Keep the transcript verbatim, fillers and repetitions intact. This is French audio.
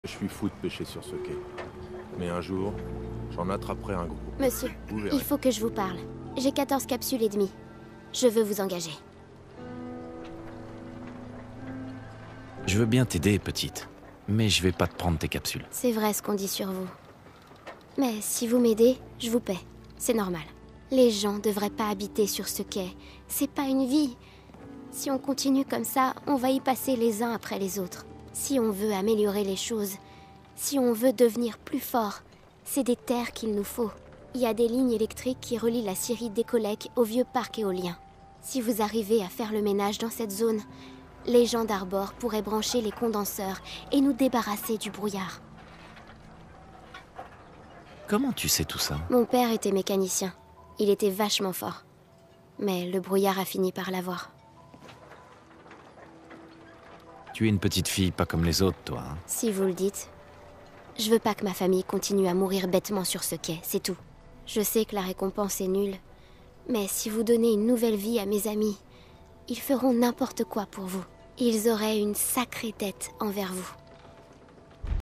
Je suis fou de pêcher sur ce quai. Mais un jour, j'en attraperai un gros. Monsieur, il faut que je vous parle. J'ai quatorze capsules et demie. Je veux vous engager. Je veux bien t'aider, petite. Mais je vais pas te prendre tes capsules. C'est vrai ce qu'on dit sur vous. Mais si vous m'aidez, je vous paie. C'est normal. Les gens devraient pas habiter sur ce quai. C'est pas une vie. Si on continue comme ça, on va y passer les uns après les autres. Si on veut améliorer les choses, si on veut devenir plus fort, c'est des terres qu'il nous faut. Il y a des lignes électriques qui relient la scierie d'Ecolec au vieux parc éolien. Si vous arrivez à faire le ménage dans cette zone, les gens d'Arbor pourraient brancher les condenseurs et nous débarrasser du brouillard. Comment tu sais tout ça? Mon père était mécanicien. Il était vachement fort. Mais le brouillard a fini par l'avoir. Tu es une petite fille pas comme les autres, toi. Hein? Si vous le dites. Je veux pas que ma famille continue à mourir bêtement sur ce quai, c'est tout. Je sais que la récompense est nulle. Mais si vous donnez une nouvelle vie à mes amis, ils feront n'importe quoi pour vous. Ils auraient une sacrée dette envers vous.